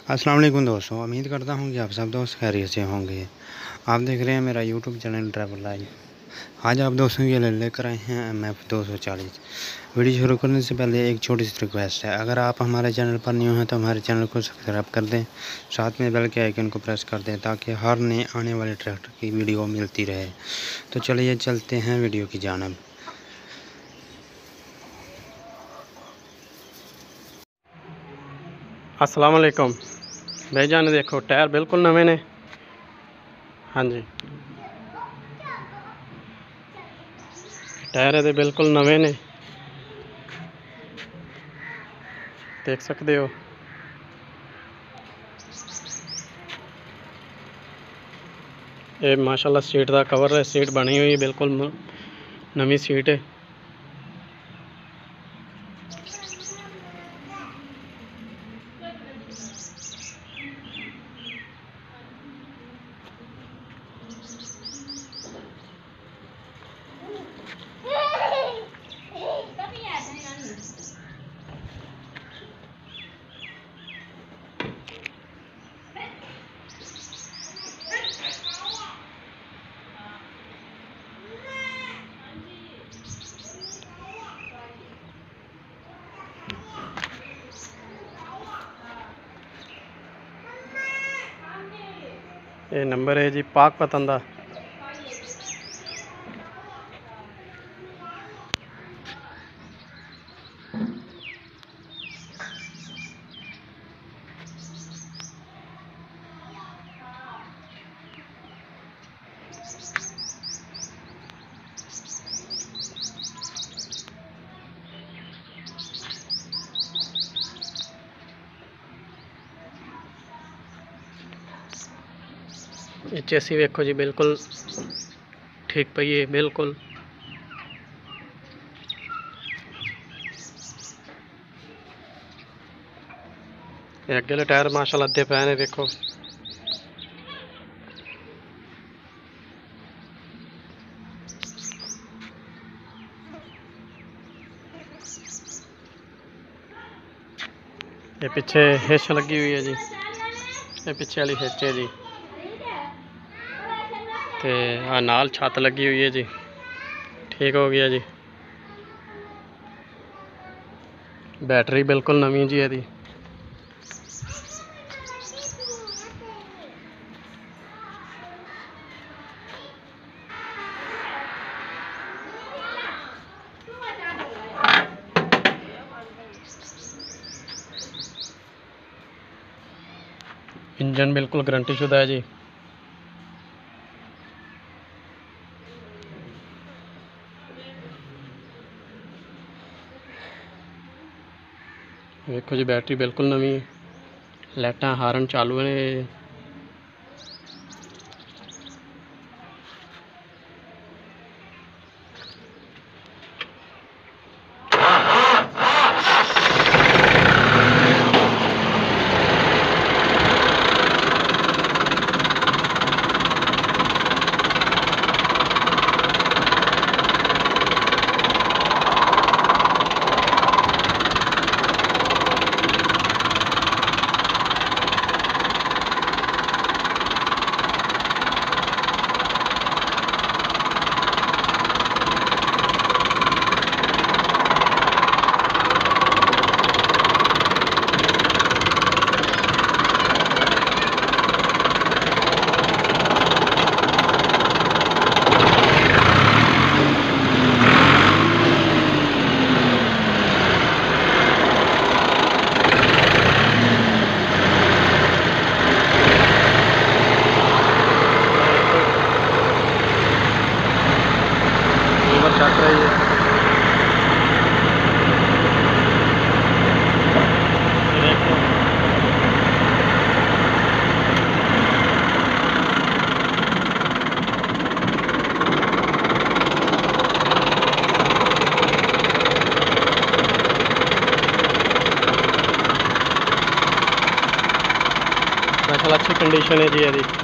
अस्सलाम वालेकुम दोस्तों, उम्मीद करता हूँ कि आप सब दोस्त खैरियत से होंगे। आप देख रहे हैं मेरा यूट्यूब चैनल ट्रैवल लाइफ। आज आप दोस्तों के लिए लेकर आए हैं MF 240। वीडियो शुरू करने से पहले एक छोटी सी रिक्वेस्ट है, अगर आप हमारे चैनल पर न्यू हैं तो हमारे चैनल को सब्सक्राइब कर दें, साथ में बेल के आइकन को प्रेस कर दें ताकि हर नए आने वाले ट्रैक्टर की वीडियो मिलती रहे। तो चलिए चलते हैं वीडियो की जानिब। अस्सलाम वालेकुम भाईजान, देखो टायर बिल्कुल नवे ने। हाँ जी, टायर ये बिल्कुल नवे ने, देख सकते हो। ये माशाल्लाह सीट का कवर है, सीट बनी हुई है, बिल्कुल नवी सीट है। ये नंबर है जी पाक पतन का। चेसी वेखो जी, बिल्कुल ठीक पई है, बिल्कुल। अगे टायर माशाल्लाह अद्धे पे ने, देखो। ये पीछे हिच लगी हुई है जी, ये पीछे वाली हिच है जी। ते आ नाल छत लगी हुई है जी, ठीक हो गया जी। बैटरी बिल्कुल नवी जी है। इंजन बिल्कुल गारंटी शुदा है जी। देखो जी, बैटरी बिल्कुल नवी है, लाइटां हारन चालू ने। चक रही है। माशाल्लाह अच्छी कंडीशन है जी।